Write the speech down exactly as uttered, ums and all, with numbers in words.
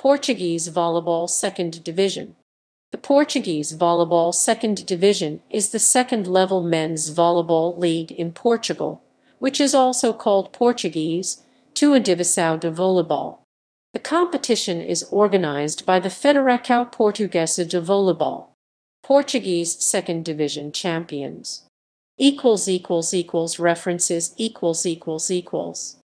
Portuguese Volleyball Second Division. The Portuguese Volleyball Second Division is the second-level men's volleyball league in Portugal, which is also called Portuguese to a Divisão de Voleibol. The competition is organized by the Federação Portuguesa de Voleibol. Portuguese Second Division champions. Equals equals equals references equals equals equals